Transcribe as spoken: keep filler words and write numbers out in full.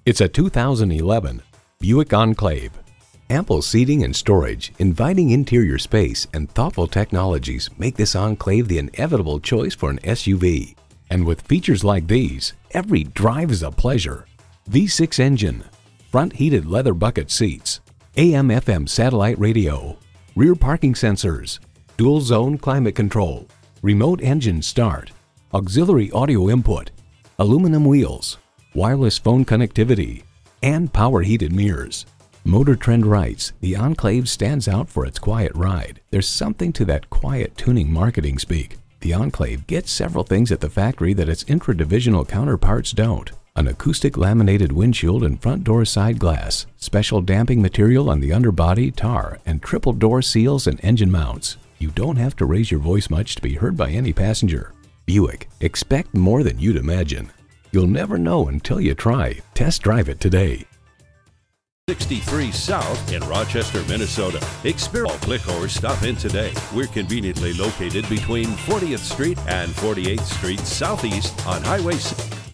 It's a two thousand eleven Buick Enclave. Ample seating and storage, inviting interior space, and thoughtful technologies make this Enclave the inevitable choice for an S U V. And with features like these, every drive is a pleasure. V six engine, front heated leather bucket seats, A M F M satellite radio, rear parking sensors, dual zone climate control, remote engine start, auxiliary audio input, aluminum wheels, wireless phone connectivity, and power heated mirrors. Motor Trend writes, the Enclave stands out for its quiet ride. There's something to that quiet tuning marketing speak. The Enclave gets several things at the factory that its intra-divisional counterparts don't. An acoustic laminated windshield and front door side glass, special damping material on the underbody, tar, and triple door seals and engine mounts. You don't have to raise your voice much to be heard by any passenger. Buick, expect more than you'd imagine. You'll never know until you try. Test drive it today. sixty-three South in Rochester, Minnesota. Experience, click or stop in today. We're conveniently located between fortieth Street and forty-eighth Street Southeast on Highway six.